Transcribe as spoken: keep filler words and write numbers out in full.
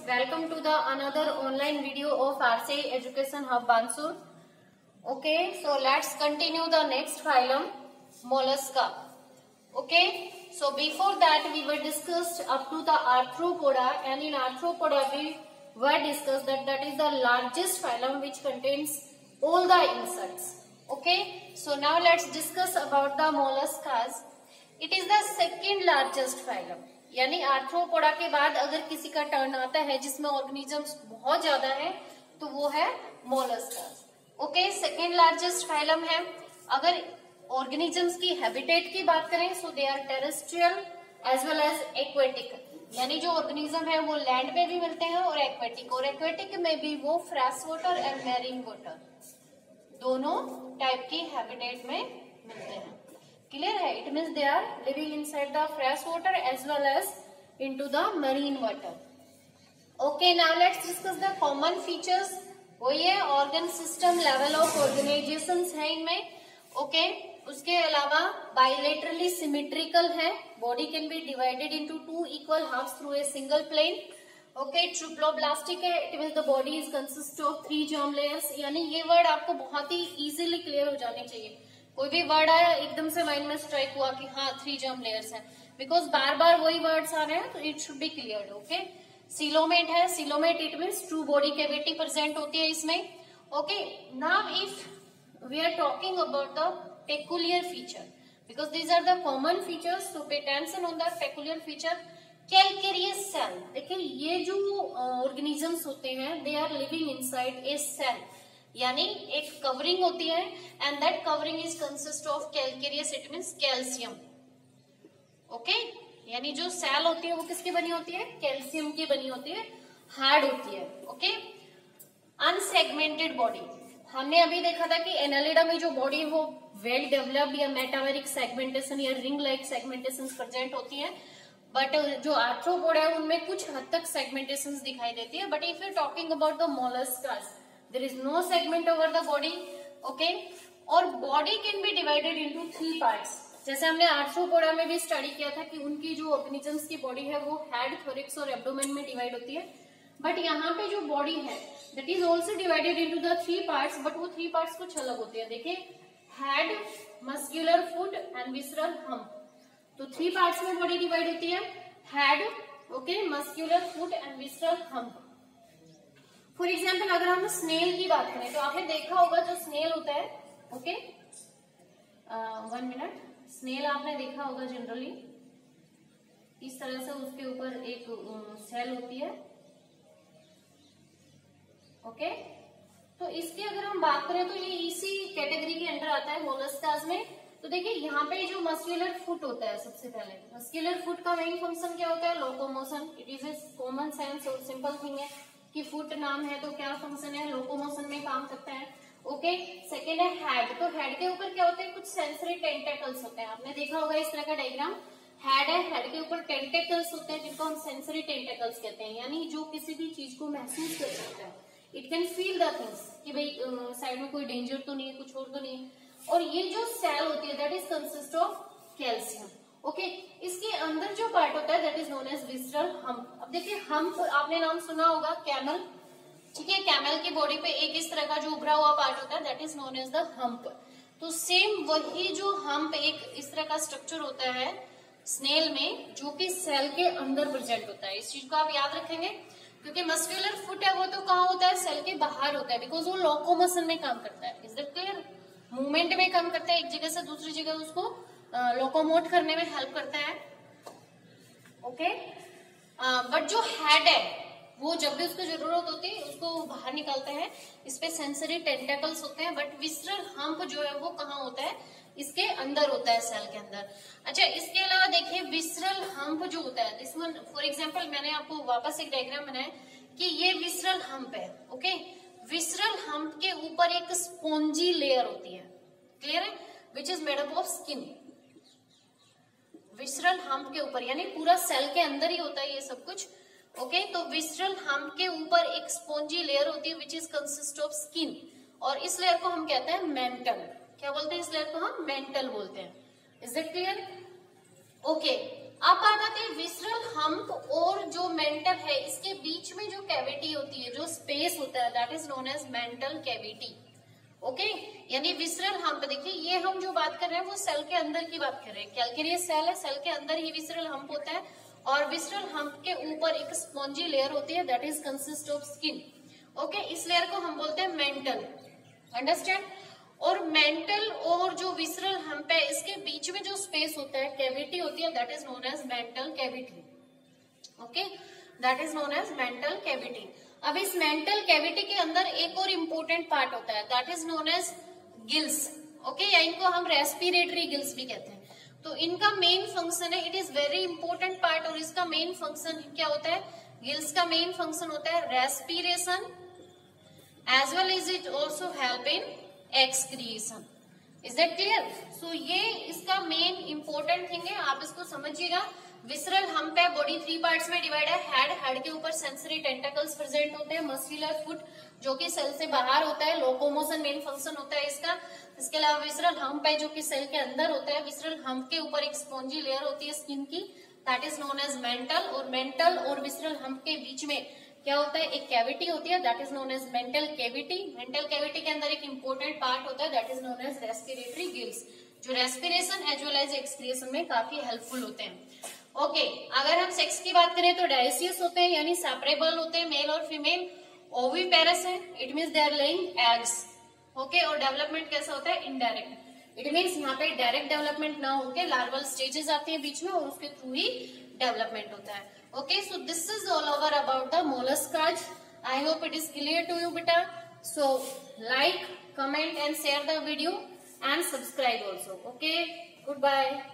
welcome to the another online video of R C Education Hub Bansur. Okay, so let's continue the next phylum, Mollusca. Okay, so before that we were discussed up to the Arthropoda, and in Arthropoda we were discussed that that is the largest phylum which contains all the insects. Okay, so now let's discuss about the Molluscas. It is the second largest phylum. यानी Arthropoda के बाद अगर किसी का turn आता है जिसमें organisms बहुत ज्यादा है तो वो है मोलस्कास. ओके, सेकेंड लार्जेस्ट फाइलम है. अगर ऑर्गेनिजम्स की हैबिटेट की बात करें so they are terrestrial as well as aquatic. यानी जो ऑर्गेनिज्म है वो लैंड पे भी मिलते हैं और एक्वेटिक, और एक्वेटिक में भी वो fresh water and marine water दोनों टाइप की हैबिटेट में मिलते हैं. क्लियर है? It means they are living inside the fresh water as well as into the marine water. Okay, now let's discuss the common features. वही है, organ system, level of organisations है इनमें. Okay, उसके अलावा बाइलेटरली सिमेट्रिकल है. Body can be divided into two equal halves through a single plane. Okay, triploblastic है. It means the body is consist of three germ layers. यानी ये word आपको बहुत ही इजीली क्लियर हो जाने चाहिए. कोई भी वर्ड आया एकदम से माइंड में स्ट्राइक हुआ कि हाँ थ्री जर्म लेयर्स हैं, बिकॉज बार बार वही वर्ड्स आ रहे हैं तो it should be cleared. Okay, coelomate है. Coelomate it means true body cavity present होती है इसमें. Okay, now if we are talking about the peculiar feature, because these are the common features, so pay attention on the peculiar feature. Calcareous shell. देखिए ये जो organisms होते हैं they are living inside A cell, यानी एक covering होती है and that covering is consist of calcareous. It means calcium. Okay, यानी जो सेल होती है वो किसकी बनी होती है? कैल्शियम की बनी होती है, हार्ड होती है. Okay, unsegmented body. हमने अभी देखा था कि एनालिडा में जो बॉडी है वो वेल डेवलप्ड या मेटामेरिक सेगमेंटेशन या रिंग लाइक सेगमेंटेशन प्रेजेंट होती है, बट जो आर्थ्रोपोडा है उनमें कुछ हद तक सेगमेंटेशन दिखाई देती है. But if you talking about the molluscas there is no segment over the body. okay, और body can be divided into three parts. जैसे हमने आर्थ्रोपोडा में भी स्टडी किया था कि उनकी जो ऑर्गेनिजम्स की बॉडी है वो हेड, थोरिक्स और एब्डोमेन में डिवाइड होती है. बट यहाँ पे जो बॉडी है that is also divided into the three parts, but वो थ्री पार्ट्स कुछ अलग होते हैं. देखिए, head, muscular foot and visceral hump. तो थ्री पार्ट्स में बॉडी डिवाइड होती है. Head, okay, muscular foot and visceral hump. For example अगर हम स्नेल की बात करें तो आपने देखा होगा जो स्नेल होता है. Okay, one minute. स्नेल आपने देखा होगा जनरली इस तरह से उसके ऊपर एक सेल uh, होती है. ओके, तो इसकी अगर हम बात करें तो ये इसी कैटेगरी के अंदर आता है मोलस्कास में. तो देखिए यहाँ पे जो मस्क्यूलर फुट होता है, सबसे पहले मस्क्यूलर फुट का मेन फंक्शन क्या होता है? Locomotion. It is a common sense और सिंपल थिंग है कि फुट नाम है तो क्या फंक्शन है? लोकोमोशन में काम करता है. ओके, सेकेंड है हेड. तो हेड के ऊपर क्या होते हैं? कुछ सेंसरी टेंटेकल्स होते हैं. आपने देखा होगा इस तरह का डायग्राम. हेड है, हेड के ऊपर टेंटेकल्स होते हैं जिनको हम सेंसरी टेंटेकल्स कहते हैं, यानी जो किसी भी चीज को महसूस कर सकता है. It can feel the things कि भाई साइड में कोई डेंजर तो नहीं है, कुछ और तो नहीं है. और ये जो सेल होती है that is consist of calcium. Okay, इसके अंदर जो पार्ट होता है that is known as visceral hump. अब देखिए हम्प आपने नाम सुना होगा, कैमल. ठीक है, कैमल की बॉडी पे एक इस तरह का जो उभरा हुआ पार्ट होता है that is known as the hump. तो सेम वही जो हम्प एक इस तरह का स्ट्रक्चर होता है स्नेल में जो कि सेल के अंदर प्रेजेंट होता है. इस चीज को आप याद रखेंगे क्योंकि मस्क्यूलर फुट है वो तो कहाँ होता है? सेल के बाहर होता है, बिकॉज वो लोकोमोशन में काम करता है. Is that clear? मूवमेंट में काम करता है, एक जगह से दूसरी जगह उसको लोकोमोट करने में हेल्प करता है. ओके, बट जो हेड है वो जब भी उसको जरूरत होती है उसको बाहर निकालता है. इस पे सेंसरी टेंटेकल्स होते हैं. बट विसरल हम्प जो है वो कहाँ होता है? इसके अंदर होता है, सेल के अंदर. अच्छा, इसके अलावा देखिए विसरल हम्प जो होता है, दिस वन फॉर एग्जांपल मैंने आपको वापस एक डायग्राम बनाया कि ये विसरल हम्प है. ओके, विसरल हम्प के ऊपर एक स्पॉन्जी लेयर होती है. क्लियर है? Which is made up of skin. Visceral hump के ऊपर, यानी पूरा सेल के अंदर ही होता है ये सब कुछ. ओके, तो विसरल हम्प के ऊपर एक स्पॉन्जी लेयर होती है which is consist of skin, और इस लेयर को हम कहते हैं मेंटल. क्या बोलते हैं इस लेयर को? हम मेंटल बोलते हैं. Is it clear? ओके, अब आ जाते हैं विसरल हम्प और जो मेंटल है इसके बीच में जो कैविटी होती है, जो स्पेस होता है, that is known as mantle cavity. Okay, यानी विसरल हम्प, देखिए ये हम जो बात कर रहे हैं वो सेल के अंदर की बात कर रहे हैं। कैल्केरियस सेल है, सेल के अंदर ही विसरल हम्प होता है, और विसरल हम्प के ऊपर एक स्पॉन्जी लेयर होती है, that is consist of skin. Okay, इस लेयर को हम बोलते हैं मेंटल, अंडरस्टैंड। और मेंटल और जो विसरल हम्प है, इसके बीच में जो स्पेस होता है, कैविटी होती है, that is known as mantle cavity. Okay, that is known as mantle cavity. अब इस मेंटल कैविटी के अंदर एक और इम्पोर्टेंट पार्ट होता है, that is known as gills. Okay, या इनको हम रेस्पिरेटरी गिल्स भी कहते हैं। तो इनका मेन फंक्शन है, it is very important part, और इसका मेन फंक्शन क्या होता है, गिल्स का मेन फंक्शन होता है respiration, as well as it also help in excretion. Is that clear? So ये इसका मेन इंपॉर्टेंट थिंग है, आप इसको समझिएगा। विसरल हम्प है, बॉडी थ्री पार्ट्स में डिवाइड है। हेड, हेड के ऊपर सेंसरी टेंटाकल्स प्रेजेंट होते हैं। मस्कुलर फुट, जो कि सेल से बाहर होता है, लोकोमोशन मेन फंक्शन होता है इसका। इसके अलावा विसरल हम्प है, जो कि सेल के अंदर होता है। विसरल हम्प के ऊपर एक स्पॉन्जी लेयर होती है स्किन की, that is known as mantle. और मेंटल और विसरल हम्प के बीच में क्या होता है, एक कैविटी होती है, that is known as mantle cavity. Mantle cavity के अंदर एक इंपॉर्टेंट पार्ट होता है, that is known as respiratory gills, जो respiration as well as excretion में काफी हेल्पफुल होते हैं। ओके okay, अगर हम सेक्स की बात करें तो डायसियस होते हैं, यानी सेपरेबल होते हैं, मेल और फीमेल। ओविपेरस है, it means they are laying eggs. Okay, और डेवलपमेंट कैसा होता है, इनडायरेक्ट। इट मीन्स यहाँ पे डायरेक्ट डेवलपमेंट ना होके लार्वल स्टेजेस आती है बीच में, और उसके थ्रू ही डेवलपमेंट होता है। Okay, so this is all over about the molluscs. I hope it is clear to you बेटा। So like, comment and share the video and subscribe also. Okay, good bye.